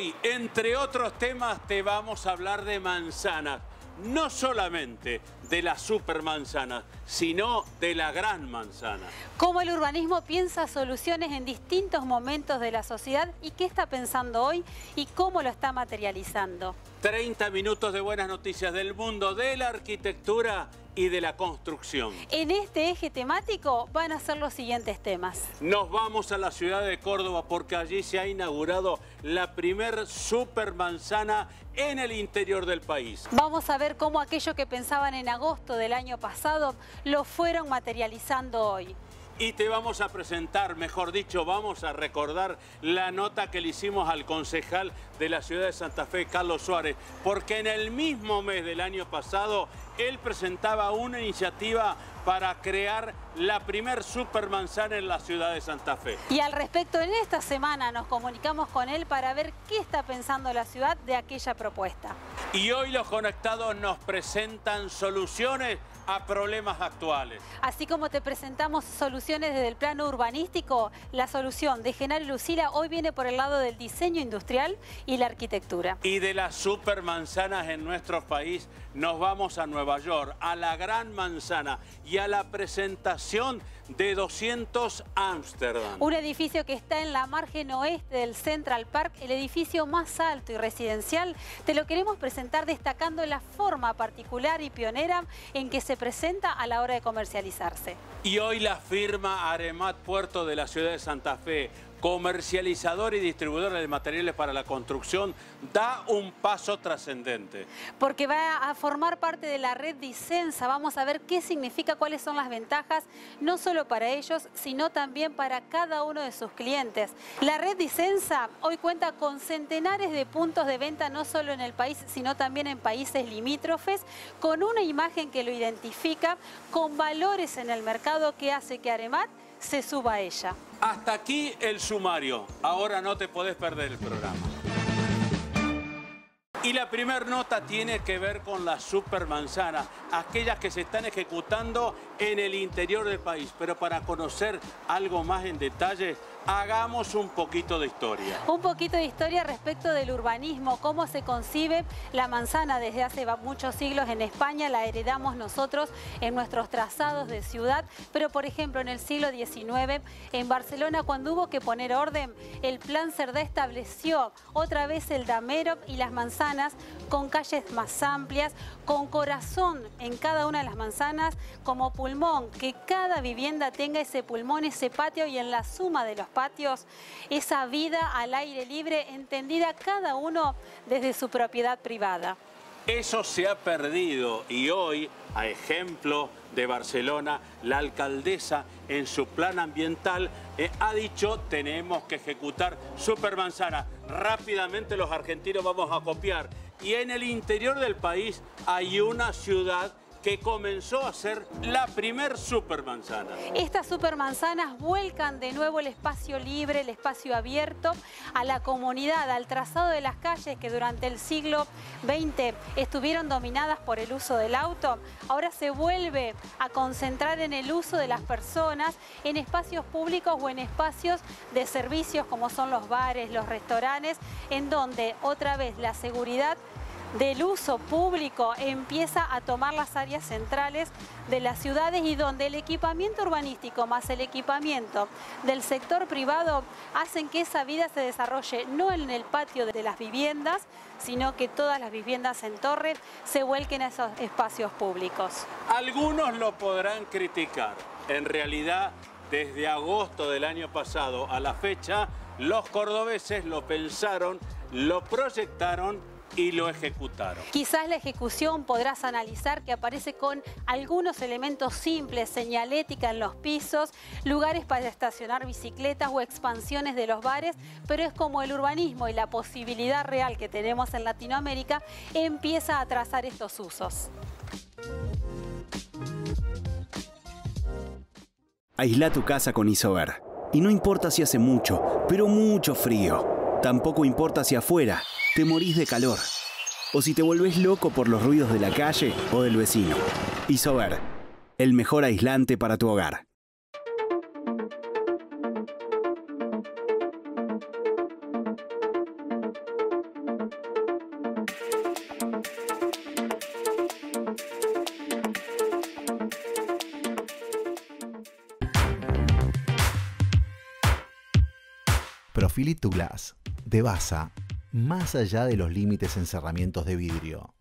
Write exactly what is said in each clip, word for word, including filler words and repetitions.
Hoy, entre otros temas, te vamos a hablar de manzanas. No solamente de la supermanzana, sino de la gran manzana. Cómo el urbanismo piensa soluciones en distintos momentos de la sociedad y qué está pensando hoy y cómo lo está materializando. treinta minutos de buenas noticias del mundo de la arquitectura y de la construcción. En este eje temático van a ser los siguientes temas. Nos vamos a la ciudad de Córdoba porque allí se ha inaugurado la primer supermanzana en el interior del país. Vamos a ver cómo aquello que pensaban en agosto del año pasado lo fueron materializando hoy. Y te vamos a presentar, mejor dicho, vamos a recordar la nota que le hicimos al concejal de la ciudad de Santa Fe, Carlos Suárez, porque en el mismo mes del año pasado él presentaba una iniciativa para crear la primer supermanzana en la ciudad de Santa Fe. Y al respecto, en esta semana nos comunicamos con él para ver qué está pensando la ciudad de aquella propuesta. Y hoy los conectados nos presentan soluciones a problemas actuales. Así como te presentamos soluciones desde el plano urbanístico, la solución de Genaro y Lucila hoy viene por el lado del diseño industrial y la arquitectura. Y de las supermanzanas en nuestro país nos vamos a Nueva York, a la Gran Manzana y a la presentación de doscientos Amsterdam. Un edificio que está en la margen oeste del Central Park, el edificio más alto y residencial. Te lo queremos presentar destacando la forma particular y pionera en que se presenta a la hora de comercializarse. Y hoy la firma Aremat Puerto de la ciudad de Santa Fe, comercializador y distribuidor de materiales para la construcción, da un paso trascendente. Porque va a formar parte de la red Disensa. Vamos a ver qué significa, cuáles son las ventajas, no solo para ellos, sino también para cada uno de sus clientes. La red Disensa hoy cuenta con centenares de puntos de venta, no solo en el país, sino también en países limítrofes, con una imagen que lo identifica, con valores en el mercado que hace que Aremat se suba a ella. Hasta aquí el sumario. Ahora no te podés perder el programa. Y la primera nota tiene que ver con las supermanzanas, aquellas que se están ejecutando en el interior del país. Pero para conocer algo más en detalle, hagamos un poquito de historia. Un poquito de historia respecto del urbanismo, cómo se concibe la manzana desde hace muchos siglos en España, la heredamos nosotros en nuestros trazados de ciudad, pero por ejemplo en el siglo diecinueve en Barcelona, cuando hubo que poner orden, el Plan Cerdá estableció otra vez el damero y las manzanas con calles más amplias, con corazón en cada una de las manzanas como pulmón, que cada vivienda tenga ese pulmón, ese patio, y en la suma de los patios, esa vida al aire libre, entendida cada uno desde su propiedad privada. Eso se ha perdido y hoy, a ejemplo de Barcelona, la alcaldesa en su plan ambiental eh, ha dicho tenemos que ejecutar supermanzana. Rápidamente los argentinos vamos a copiar. Y en el interior del país hay una ciudad que comenzó a ser la primer supermanzana. Estas supermanzanas vuelcan de nuevo el espacio libre, el espacio abierto a la comunidad, al trazado de las calles que durante el siglo veinte estuvieron dominadas por el uso del auto. Ahora se vuelve a concentrar en el uso de las personas en espacios públicos o en espacios de servicios como son los bares, los restaurantes, en donde otra vez la seguridad del uso público empieza a tomar las áreas centrales de las ciudades y donde el equipamiento urbanístico más el equipamiento del sector privado hacen que esa vida se desarrolle no en el patio de las viviendas, sino que todas las viviendas en torre se vuelquen a esos espacios públicos. Algunos lo podrán criticar. En realidad, desde agosto del año pasado a la fecha, los cordobeses lo pensaron, lo proyectaron y lo ejecutaron. Quizás la ejecución podrás analizar que aparece con algunos elementos simples, señalética en los pisos, lugares para estacionar bicicletas o expansiones de los bares, pero es como el urbanismo y la posibilidad real que tenemos en Latinoamérica empieza a trazar estos usos. Aísla tu casa con Isover. Y no importa si hace mucho, pero mucho frío. Tampoco importa si afuera te morís de calor. O si te volvés loco por los ruidos de la calle o del vecino. Isover, el mejor aislante para tu hogar. Profilito Glass de Basa, más allá de los límites en cerramientos de vidrio.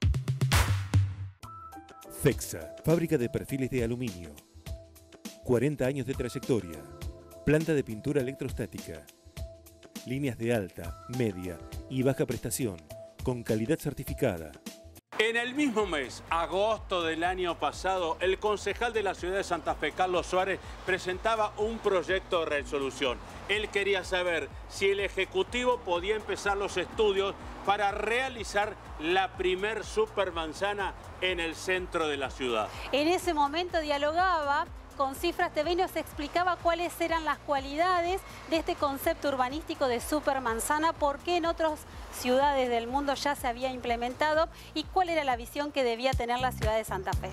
FEXA, fábrica de perfiles de aluminio. cuarenta años de trayectoria. Planta de pintura electrostática. Líneas de alta, media y baja prestación, con calidad certificada. En el mismo mes, agosto del año pasado, el concejal de la ciudad de Santa Fe, Carlos Suárez, presentaba un proyecto de resolución. Él quería saber si el Ejecutivo podía empezar los estudios para realizar la primer supermanzana en el centro de la ciudad. En ese momento dialogaba con Cifras T V y nos explicaba cuáles eran las cualidades de este concepto urbanístico de supermanzana, por qué en otras ciudades del mundo ya se había implementado y cuál era la visión que debía tener la ciudad de Santa Fe.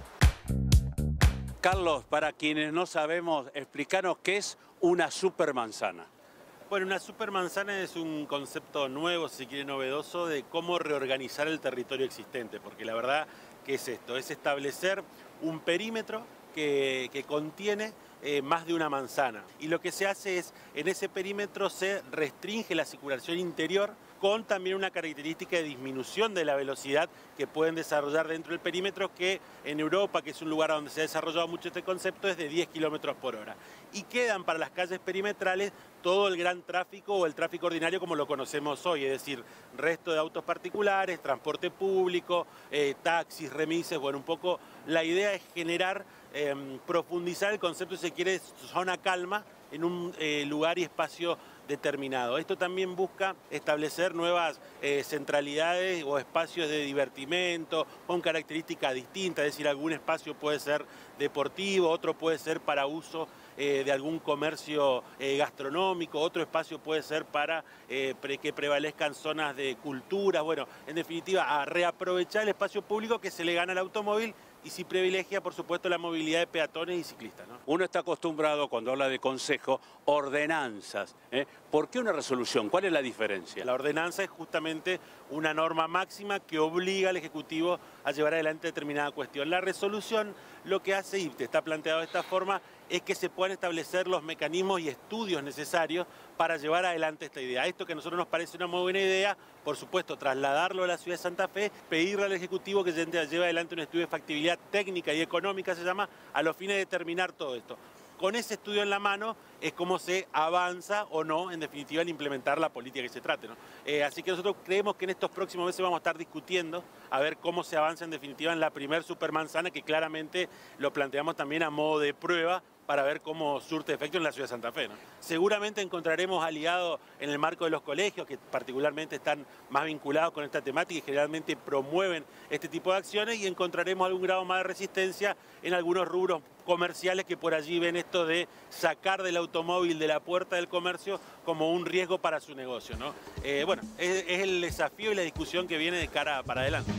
Carlos, para quienes no sabemos, explícanos qué es una supermanzana. Bueno, una supermanzana es un concepto nuevo, si quiere novedoso, de cómo reorganizar el territorio existente, porque la verdad, ¿qué es esto? Es establecer un perímetro que, que contiene eh, más de una manzana. Y lo que se hace es, en ese perímetro se restringe la circulación interior con también una característica de disminución de la velocidad que pueden desarrollar dentro del perímetro, que en Europa, que es un lugar donde se ha desarrollado mucho este concepto, es de diez kilómetros por hora. Y quedan para las calles perimetrales todo el gran tráfico o el tráfico ordinario como lo conocemos hoy, es decir, resto de autos particulares, transporte público, eh, taxis, remises. Bueno, un poco la idea es generar, eh, profundizar el concepto, si se quiere, zona calma en un eh, lugar y espacio determinado. Esto también busca establecer nuevas eh, centralidades o espacios de divertimento con características distintas, es decir, algún espacio puede ser deportivo, otro puede ser para uso eh, de algún comercio eh, gastronómico, otro espacio puede ser para eh, pre que prevalezcan zonas de cultura. Bueno, en definitiva, a reaprovechar el espacio público que se le gana al automóvil y si privilegia, por supuesto, la movilidad de peatones y ciclistas, ¿no? Uno está acostumbrado, cuando habla de consejo, ordenanzas. ¿eh? ¿Por qué una resolución? ¿Cuál es la diferencia? La ordenanza es justamente una norma máxima que obliga al Ejecutivo a llevar adelante determinada cuestión. La resolución lo que hace, y te está planteado de esta forma, es que se puedan establecer los mecanismos y estudios necesarios para llevar adelante esta idea. Esto que a nosotros nos parece una muy buena idea, por supuesto, trasladarlo a la ciudad de Santa Fe, pedirle al Ejecutivo que lleve adelante un estudio de factibilidad técnica y económica, se llama, a los fines de determinar todo esto. Con ese estudio en la mano es como se avanza o no, en definitiva, en implementar la política que se trate, ¿no? Eh, así que nosotros creemos que en estos próximos meses vamos a estar discutiendo a ver cómo se avanza en definitiva en la primer supermanzana, que claramente lo planteamos también a modo de prueba para ver cómo surte efecto en la ciudad de Santa Fe, ¿no? Seguramente encontraremos aliados en el marco de los colegios, que particularmente están más vinculados con esta temática y generalmente promueven este tipo de acciones, y encontraremos algún grado más de resistencia en algunos rubros comerciales que por allí ven esto de sacar del automóvil de la puerta del comercio como un riesgo para su negocio, ¿no? Eh, bueno, es, es el desafío y la discusión que viene de cara para adelante.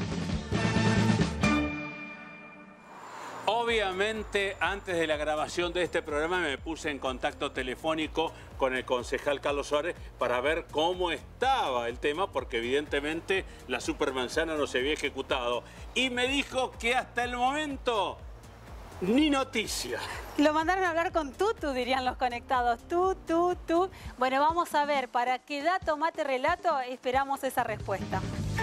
Obviamente, antes de la grabación de este programa me puse en contacto telefónico con el concejal Carlos Suárez para ver cómo estaba el tema, porque evidentemente la supermanzana no se había ejecutado. Y me dijo que hasta el momento ni noticia. Lo mandaron a hablar con Tutu, dirían los conectados. Tú, tú, tú. Bueno, vamos a ver, para qué da tomate relato, esperamos esa respuesta.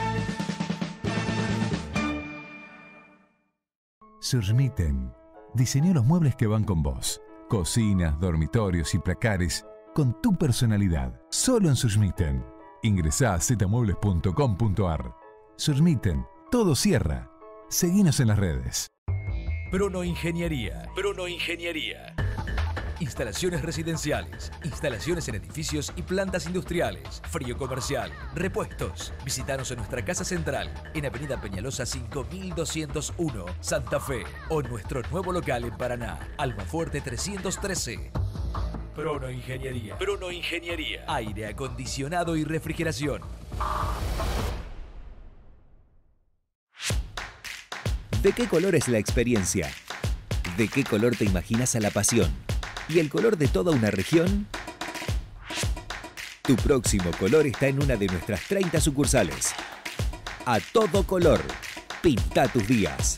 Surmiten diseñó los muebles que van con vos. Cocinas, dormitorios y placares con tu personalidad. Solo en Surmiten. Ingresá a z muebles punto com punto ar. Surmiten, todo cierra. Seguinos en las redes. Pronoingeniería. Pronoingeniería. Instalaciones residenciales, instalaciones en edificios y plantas industriales, frío comercial, repuestos. Visítanos en nuestra casa central, en Avenida Peñalosa cinco mil doscientos uno, Santa Fe, o en nuestro nuevo local en Paraná, Almafuerte trescientos trece. Pronoingeniería. Pronoingeniería. Aire acondicionado y refrigeración. ¿De qué color es la experiencia? ¿De qué color te imaginas a la pasión? ¿Y el color de toda una región? Tu próximo color está en una de nuestras treinta sucursales. A todo color, pinta tus días.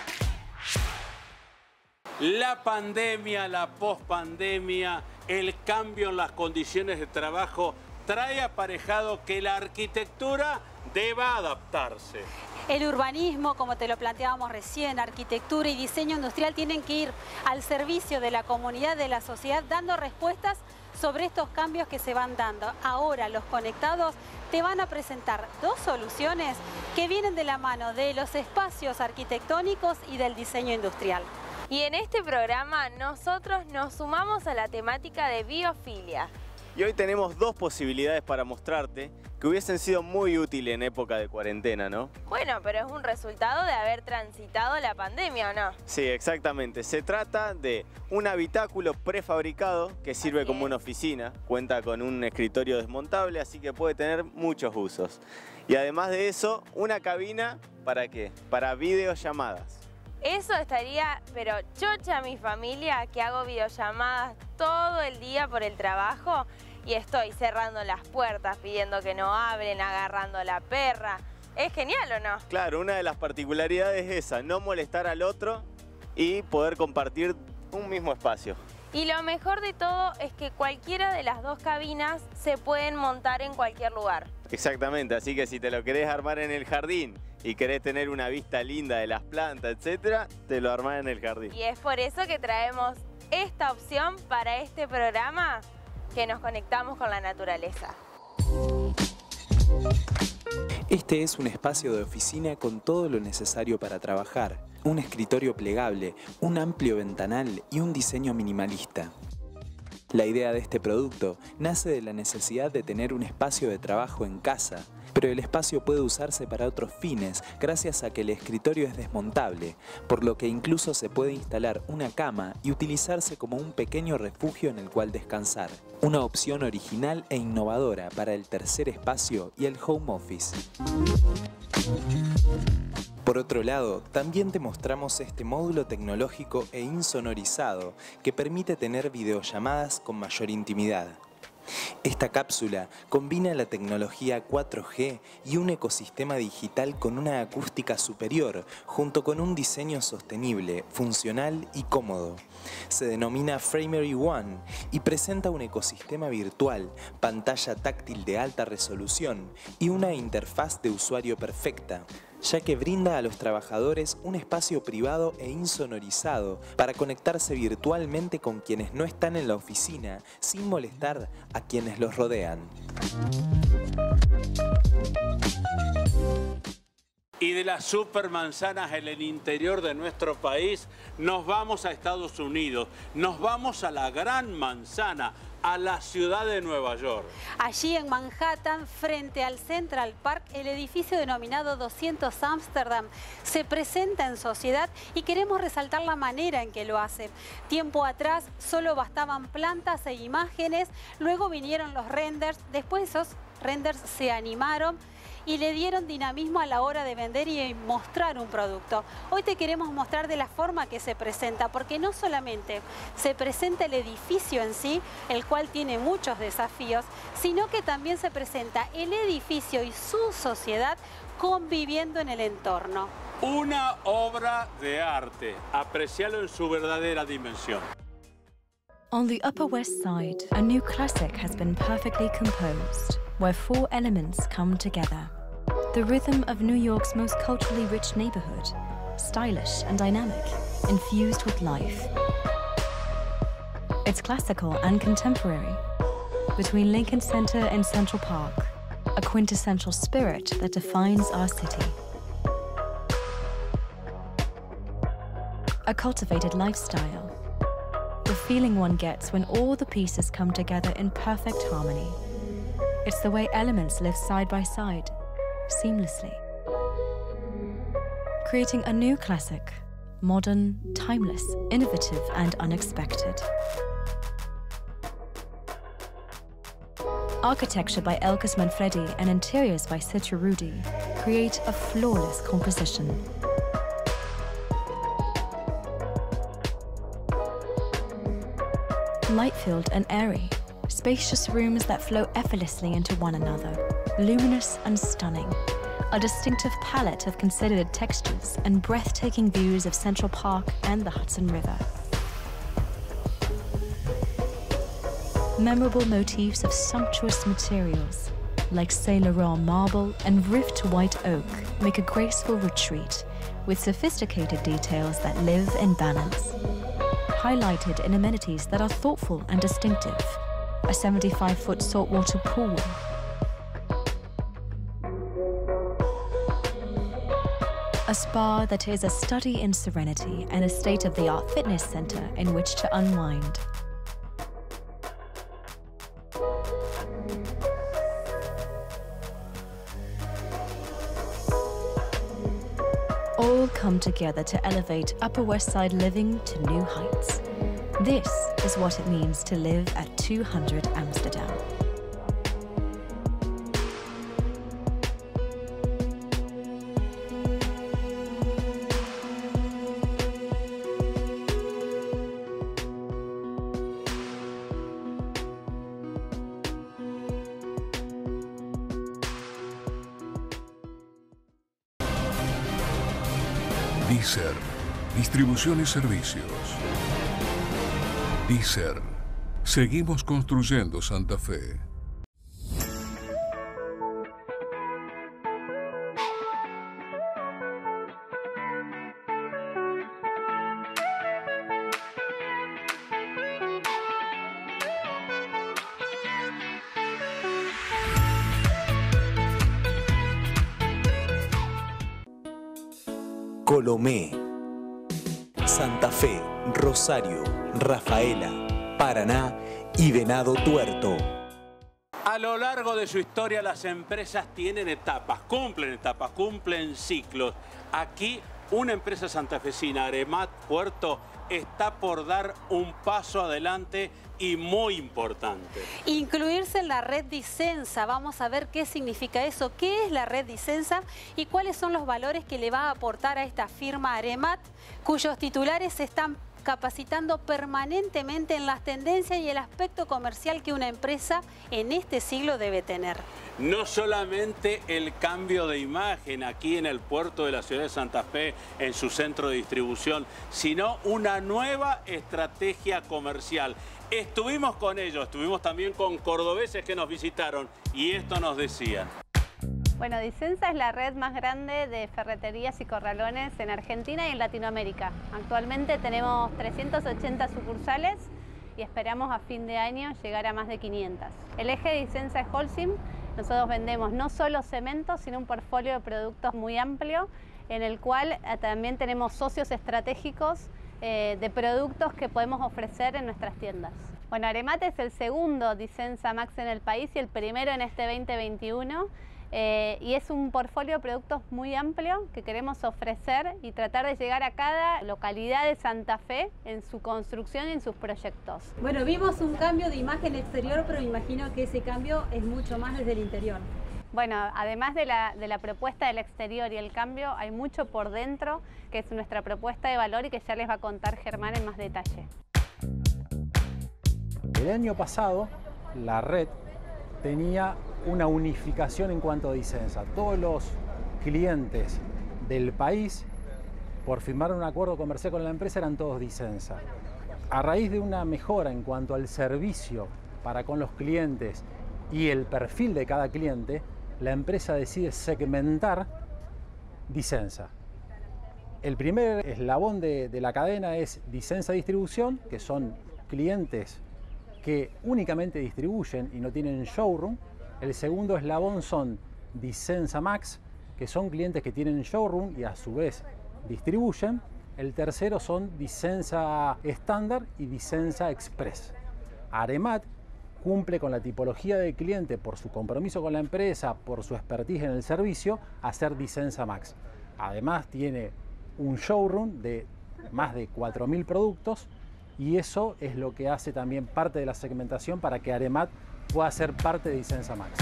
La pandemia, la pospandemia, el cambio en las condiciones de trabajo trae aparejado que la arquitectura deba adaptarse. El urbanismo, como te lo planteábamos recién, arquitectura y diseño industrial tienen que ir al servicio de la comunidad, de la sociedad, dando respuestas sobre estos cambios que se van dando. Ahora los conectados te van a presentar dos soluciones que vienen de la mano de los espacios arquitectónicos y del diseño industrial. Y en este programa nosotros nos sumamos a la temática de biofilia. Y hoy tenemos dos posibilidades para mostrarte que hubiesen sido muy útiles en época de cuarentena, ¿no? Bueno, pero es un resultado de haber transitado la pandemia, ¿o no? Sí, exactamente. Se trata de un habitáculo prefabricado que sirve Así como es. una oficina, cuenta con un escritorio desmontable, así que puede tener muchos usos. Y además de eso, una cabina, ¿para qué? Para videollamadas. Eso estaría, pero chocha mi familia, que hago videollamadas todo el día por el trabajo y estoy cerrando las puertas, pidiendo que no abren, agarrando a la perra. ¿Es genial o no? Claro, una de las particularidades es esa, no molestar al otro y poder compartir un mismo espacio. Y lo mejor de todo es que cualquiera de las dos cabinas se pueden montar en cualquier lugar. Exactamente, así que si te lo querés armar en el jardín y querés tener una vista linda de las plantas, etcétera, te lo armás en el jardín. Y es por eso que traemos esta opción para este programa, que nos conectamos con la naturaleza. Este es un espacio de oficina con todo lo necesario para trabajar, un escritorio plegable, un amplio ventanal y un diseño minimalista. La idea de este producto nace de la necesidad de tener un espacio de trabajo en casa, pero el espacio puede usarse para otros fines gracias a que el escritorio es desmontable, por lo que incluso se puede instalar una cama y utilizarse como un pequeño refugio en el cual descansar. Una opción original e innovadora para el tercer espacio y el home office. Por otro lado, también te mostramos este módulo tecnológico e insonorizado que permite tener videollamadas con mayor intimidad. Esta cápsula combina la tecnología cuatro G y un ecosistema digital con una acústica superior, junto con un diseño sostenible, funcional y cómodo. Se denomina Framery One y presenta un ecosistema virtual, pantalla táctil de alta resolución y una interfaz de usuario perfecta, ya que brinda a los trabajadores un espacio privado e insonorizado para conectarse virtualmente con quienes no están en la oficina sin molestar a quienes los rodean. Y de las supermanzanas en el interior de nuestro país, nos vamos a Estados Unidos, nos vamos a la Gran Manzana, a la ciudad de Nueva York. Allí en Manhattan, frente al Central Park, el edificio denominado doscientos Amsterdam se presenta en sociedad y queremos resaltar la manera en que lo hace. Tiempo atrás solo bastaban plantas e imágenes, luego vinieron los renders, después esos renders se animaron y le dieron dinamismo a la hora de vender y mostrar un producto. Hoy te queremos mostrar de la forma que se presenta, porque no solamente se presenta el edificio en sí, el cual tiene muchos desafíos, sino que también se presenta el edificio y su sociedad conviviendo en el entorno. Una obra de arte, aprecialo en su verdadera dimensión. On the Upper West Side, a new classic has been perfectly composed, where four elements come together. The rhythm of New York's most culturally rich neighborhood, stylish and dynamic, infused with life. It's classical and contemporary, between Lincoln Center and Central Park, a quintessential spirit that defines our city. A cultivated lifestyle, the feeling one gets when all the pieces come together in perfect harmony. It's the way elements live side by side, seamlessly. Creating a new classic, modern, timeless, innovative, and unexpected. Architecture by Elkas Manfredi and interiors by Citra Rudi create a flawless composition. Light-filled and airy, spacious rooms that flow effortlessly into one another, luminous and stunning, a distinctive palette of considered textures and breathtaking views of Central Park and the Hudson River. Memorable motifs of sumptuous materials, like Saint Laurent marble and rift white oak, make a graceful retreat with sophisticated details that live in balance. Highlighted in amenities that are thoughtful and distinctive. A seventy-five foot saltwater pool. A spa that is a study in serenity and a state-of-the-art fitness center in which to unwind. All come together to elevate Upper West Side living to new heights. This is what it means to live at two hundred Amsterdam. Deezer, distribución y servicios. Deezer, seguimos construyendo Santa Fe. Colomé, Santa Fe, Rosario, Rafaela, Paraná y Venado Tuerto. A lo largo de su historia las empresas tienen etapas, cumplen etapas, cumplen ciclos. Aquí una empresa santafesina, Aremat Puerto, está por dar un paso adelante y muy importante. Incluirse en la red Disensa. Vamos a ver qué significa eso, qué es la red Disensa y cuáles son los valores que le va a aportar a esta firma Aremat, cuyos titulares se están capacitando permanentemente en las tendencias y el aspecto comercial que una empresa en este siglo debe tener. No solamente el cambio de imagen aquí en el puerto de la ciudad de Santa Fe, en su centro de distribución, sino una nueva estrategia comercial. Estuvimos con ellos, estuvimos también con cordobeses que nos visitaron y esto nos decían. Bueno, Disensa es la red más grande de ferreterías y corralones en Argentina y en Latinoamérica. Actualmente tenemos trescientas ochenta sucursales y esperamos a fin de año llegar a más de quinientas. El eje de Disensa es Holcim. Nosotros vendemos no solo cemento, sino un portfolio de productos muy amplio en el cual eh, también tenemos socios estratégicos eh, de productos que podemos ofrecer en nuestras tiendas. Bueno, Aremat es el segundo Disensa Max en el país y el primero en este veinte veintiuno. Eh, y es un portfolio de productos muy amplio que queremos ofrecer y tratar de llegar a cada localidad de Santa Fe en su construcción y en sus proyectos. Bueno, vimos un cambio de imagen exterior, pero imagino que ese cambio es mucho más desde el interior. Bueno, además de la, de la propuesta del exterior y el cambio, hay mucho por dentro, que es nuestra propuesta de valor y que ya les va a contar Germán en más detalle. El año pasado, la red tenía una unificación en cuanto a Disensa. Todos los clientes del país, por firmar un acuerdo comercial con la empresa, eran todos Disensa. A raíz de una mejora en cuanto al servicio para con los clientes y el perfil de cada cliente, la empresa decide segmentar Disensa. El primer eslabón de, de la cadena es Disensa Distribución, que son clientes que únicamente distribuyen y no tienen showroom. El segundo eslabón son Disensa Max, que son clientes que tienen showroom y a su vez distribuyen. El tercero son Disensa Estándar y Disensa Express. Aremat cumple con la tipología de cliente por su compromiso con la empresa, por su expertise en el servicio, a ser Disensa Max. Además tiene un showroom de más de cuatro mil productos y eso es lo que hace también parte de la segmentación para que Aremat pueda ser parte de Disensa Max.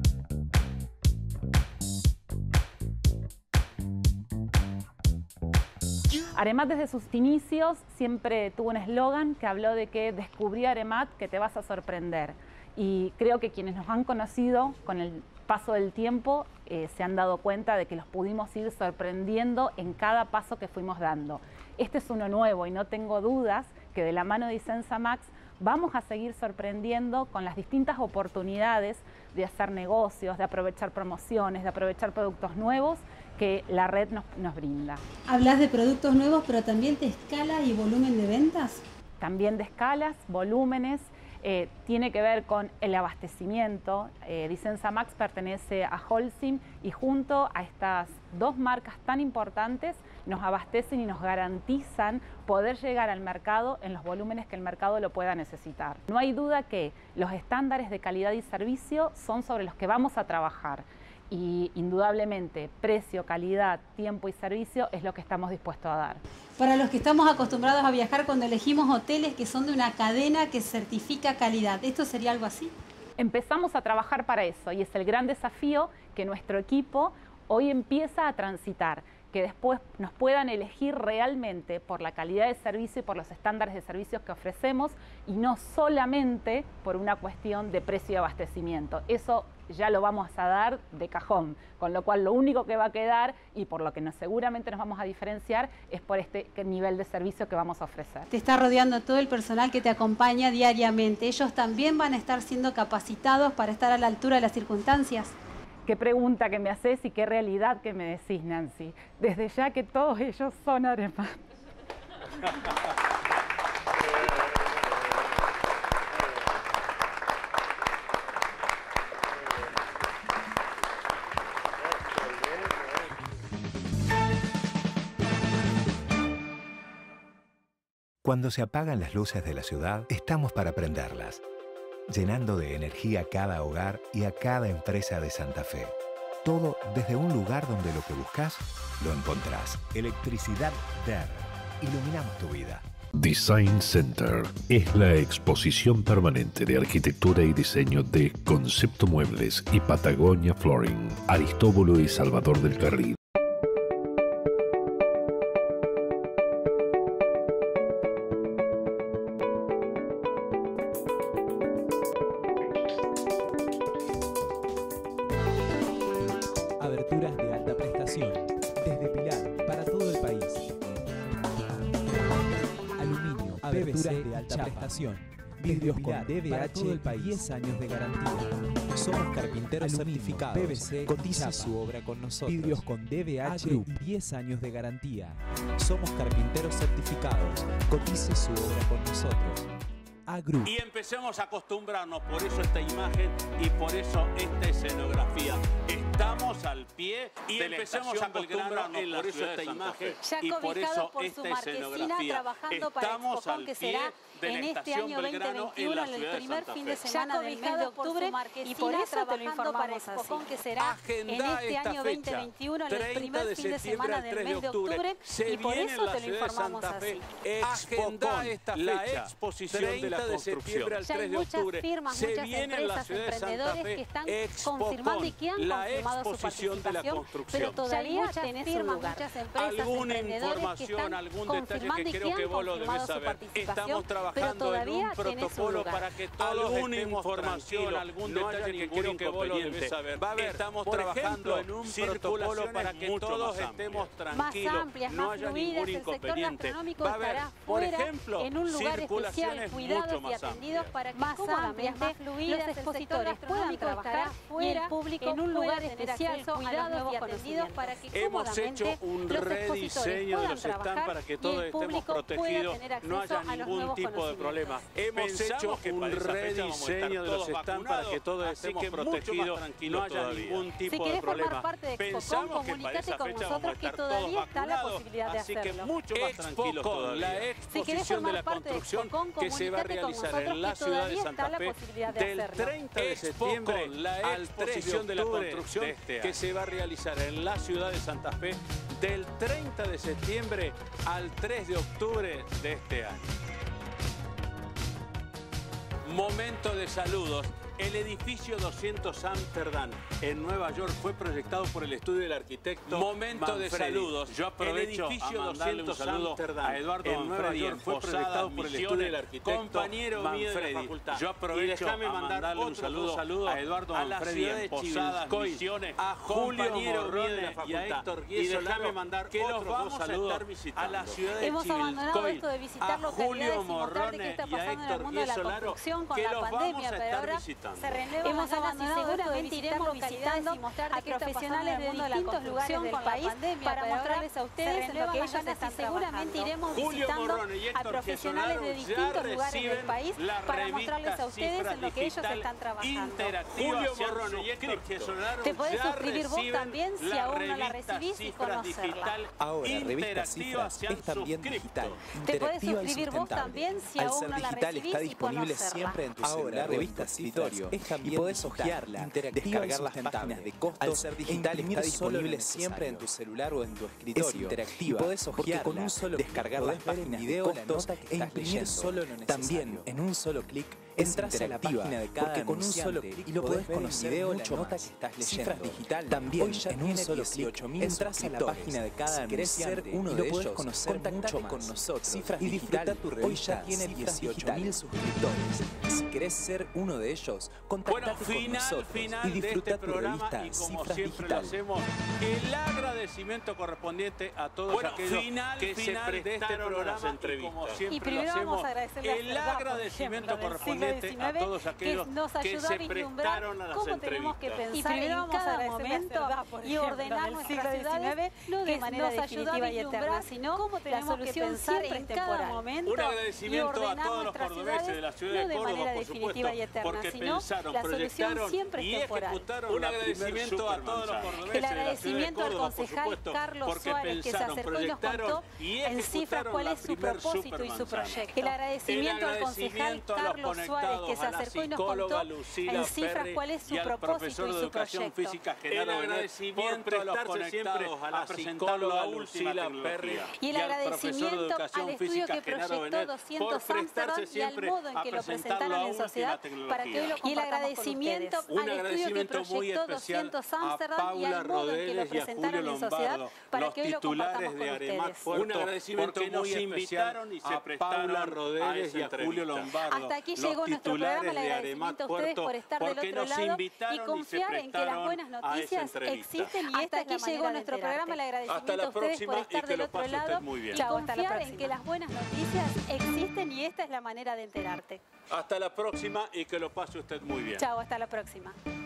Aremat desde sus inicios siempre tuvo un eslogan que habló de que descubrí Aremat que te vas a sorprender. Y creo que quienes nos han conocido con el paso del tiempo eh, se han dado cuenta de que los pudimos ir sorprendiendo en cada paso que fuimos dando. Este es uno nuevo y no tengo dudas que de la mano de Disensa Max vamos a seguir sorprendiendo con las distintas oportunidades de hacer negocios, de aprovechar promociones, de aprovechar productos nuevos que la red nos, nos brinda. Hablas de productos nuevos, pero también de escala y volumen de ventas. También de escalas, volúmenes, eh, tiene que ver con el abastecimiento. Eh, Disensa Max pertenece a Holcim y junto a estas dos marcas tan importantes nos abastecen y nos garantizan poder llegar al mercado en los volúmenes que el mercado lo pueda necesitar. No hay duda que los estándares de calidad y servicio son sobre los que vamos a trabajar. Y indudablemente precio, calidad, tiempo y servicio es lo que estamos dispuestos a dar. Para los que estamos acostumbrados a viajar cuando elegimos hoteles que son de una cadena que certifica calidad, ¿esto sería algo así? Empezamos a trabajar para eso y es el gran desafío que nuestro equipo hoy empieza a transitar, que después nos puedan elegir realmente por la calidad de servicio y por los estándares de servicios que ofrecemos y no solamente por una cuestión de precio y abastecimiento. Eso ya lo vamos a dar de cajón, con lo cual lo único que va a quedar y por lo que nos, seguramente nos vamos a diferenciar es por este nivel de servicio que vamos a ofrecer. Te está rodeando todo el personal que te acompaña diariamente. ¿Ellos también van a estar siendo capacitados para estar a la altura de las circunstancias? Qué pregunta que me haces y qué realidad que me decís, Nancy. Desde ya que todos ellos son Aremat. Cuando se apagan las luces de la ciudad, estamos para prenderlas, llenando de energía cada hogar y a cada empresa de Santa Fe. Todo desde un lugar donde lo que buscas, lo encontrás. Electricidad D E R. Iluminamos tu vida. Design Center es la exposición permanente de arquitectura y diseño de Concepto Muebles y Patagonia Flooring, Aristóbulo y Salvador del Garrido. Aberturas de alta prestación, desde Pilar, para todo el país. Aluminio, aberturas de alta prestación, vidrios con D V H, todo el país. diez años de garantía. Somos carpinteros certificados. P V C, cotiza su obra con nosotros. Vidrios con D V H y diez años de garantía. Somos carpinteros certificados. Cotice su obra con nosotros. Agru. Y empecemos a acostumbrarnos, por eso esta imagen y por eso esta escenografía. Estamos al pie y de empecemos a acostumbrarnos, por eso esta imagen y por eso por esta su marquesina, trabajando para Expocon, que será en este año veinte veintiuno, en el primer fin de semana del mes de octubre, y por eso te lo informamos así. Que será en este año veinte veintiuno, en el primer fin de semana del mes de octubre, y por eso te lo informamos así. Expocon, la exposición de la construcción. Ya hay muchas firmas, muchas empresas, emprendedores que están confirmando y que han confirmado su participación, pero todavía tenés un lugar. Muchas empresas, emprendedores que están confirmando y que han confirmado su participación, pero todavía tenés un lugar. Para que todos estemos tranquilos, algún detalle que creo que vos lo debés saber. Va a haber, estamos trabajando en un protocolo para que todos estemos tranquilos, más amplias, no más haya fluidas, ningún el sector inconveniente. gastronómico Va a haber, estará por fuera, ejemplo, en un lugar especial, cuidados y atendidos para que más amplias, más fluidas, los expositores puedan trabajar fuera, y el público en un lugar especial, cuidados y atendidos para que hemos hecho un rediseño de los stands para que todos estemos protegidos, no haya ningún tipo de problema. Hemos hecho un rediseño de los stands para que todos estemos protegidos, no haya ningún tipo de problema. Pensamos que para esa fecha vamos a estar todos vacunados, así que mucho más tranquilos todavía. La exposición de la construcción que se va a realizar en la ciudad de Santa Fe del treinta de septiembre al tres de octubre que se va a realizar en la ciudad de Santa Fe del treinta de septiembre al tres de octubre de este año. Momento de saludos. El edificio doscientos Amsterdam en Nueva York fue proyectado por el estudio del arquitecto Momento de Manfredi. saludos. Yo aprovecho el edificio a mandarle un doscientos saludo Amsterdam a Eduardo en Nueva Manfredi York en fue Posadas, proyectado por el estudio del Misiones, arquitecto compañero mío de la Manfredi. facultad. Yo aprovecho Y déjame a mandarle mandarle un saludo, saludo a Eduardo a la Manfredi ciudad en de Posadas, Chivilcoy, Misiones, a Julio compañero Morrone mío de la y facultad. a Héctor Y Guiesolaro, déjame mandar que los otros dos vamos a saludos estar visitando. a la ciudad de Hemos abandonado Chivilcoy, esto de visitar a localidades Julio y mostrarte qué Morrone está y a pasando en el Héctor mundo de la Guiesolaro, construcción con que la los vamos pandemia, a pero estar ahora visitando. se renuevan Hemos las ganas y abandonado seguramente iremos visitar visitando localidades y mostrarte a qué está profesionales pasando de en el mundo de la distintos lugares construcción del con la país pandemia, para pero ahora mostrarles a se ustedes en lo renuevan que las ellos ganas y están seguramente trabajando. iremos Julio visitando Morrone y a Héctor profesionales Guiesolaro de ya distintos lugares reciben del país la para revista mostrarles a ustedes Cifras en lo que ellos Digital están trabajando. interactiva Julio se han Morrone y Héctor Guiesolaro Te podés ya suscribir vos reciben también si la aún no la revista recibís y Cifras conocerla. Digital Ahora, Revista interactiva Cifras se han es también suscrito. digital, Te podés interactiva y suscribir vos sustentable. también si Al aún ser no la digital recibís está y disponible conocerla. siempre en tu Ahora, celular o en tu Revista escritorio. Cifras es también Y podés digital, hojearla, interactiva y descargar las sustentable. páginas de costos. Al ser digital e imprimir está solo lo disponible necesario. siempre en tu celular o en tu escritorio. Es interactiva, Y podés porque hojearla, con un solo descargar clic las podés ver en páginas video de la costos nota que e estás imprimir leyendo. solo lo necesario. También, en un solo clic, Entras a la interactiva, página de cada porque con un solo anunciante clic y lo podés ver en conocer video mucho la nota más. que estás leyendo. Cifras Digital También, hoy ya en un tiene solo dieciocho clic, mil entras a la página de cada Si querés ser anunciante uno y de lo podés ellos, conocer contactate mucho más. con nosotros Cifras y Digital disfruta tu hoy revista ya tiene Cifras dieciocho mil Digital. suscriptores. Si querés ser uno de ellos, contactate Bueno, con final, nosotros final y disfruta de este tu programa revista y como Cifras siempre Digital. lo hacemos, el agradecimiento correspondiente a todos Bueno, aquellos final, que final se de este prestaron a las programa y entrevistas. como siempre Y primero lo hacemos, vamos a agradecerle a el Cervá, por agradecimiento ejemplo, del correspondiente siglo a diecinueve, todos aquellos que nos que ayudó a se vislumbrar prestaron a las cómo tenemos que entrevistas. pensar primero en vamos a cada agradecerle a momento Cervá, por y ejemplo, ordenar del nuestras siglo ciudades, diecinueve, no de que manera nos ayudó a definitiva y vislumbrar eterna, sino cómo la tenemos que solución pensar siempre en en cada temporal. momento Un agradecimiento y a ordenar todos los nuestras cordobeses de la ciudades, ciudad no de de Córdoba, manera por definitiva supuesto, y eterna, porque sino pensaron, la solución proyectaron siempre y es temporal. ejecutaron Un la agradecimiento primer a todos los supermanzana. cordobeses El de la ciudad de agradecimiento al Córdoba, por concejal supuesto, Carlos porque Suárez, que se pensaron, acercó y nos proyectaron contó y en cifras ejecutaron cuál la es su primer propósito y su supermanzana. proyecto. El agradecimiento al concejal agradecimiento a los Carlos Suárez, que se conectados, a la acercó y nos psicóloga contó Lucila en cifras Ferri cuál es su y al propósito profesor y de su educación proyecto. física El Genaro Benet, agradecimiento por a los prestarse siempre conectados a la a presentarlo psicóloga a última Lucila tecnología. Perry Y el al profesor de agradecimiento educación al estudio física que Genaro proyectó Benet, doscientos por prestarse Amsterdam y al siempre modo en a que lo presentarlo presentaron a en última sociedad tecnología. para que hoy lo Y el compartamos con agradecimiento ustedes. Un al estudio que agradecimiento muy proyectó especial doscientos a Amsterdam y Paula al modo en que lo Rodríguez y a presentaron Julio en sociedad Lombardo, para los que hoy lo compartamos titulares con de Aremat ustedes. Puerto, Un agradecimiento porque muy nos especial invitaron y se a prestaron Paula a Rodríguez esa y a Julio entrevista. Lombardo. Hasta aquí Los llegó nuestro titulares programa, el de agradecimiento a Aremat ustedes Puerto, por estar del porque otro nos lado y invitaron y se confiar en que las prestaron buenas a esa noticias entrevista. existen y Hasta esta es la aquí llegó manera de nuestro enterarte. programa, el agradecimiento Hasta la a ustedes próxima por y estar que del lo otro pase usted lado muy bien. y Chao, hasta la confiar en próxima. que las buenas noticias existen y esta es la manera de enterarte. Hasta la próxima y que lo pase usted muy bien. Chao, hasta la próxima.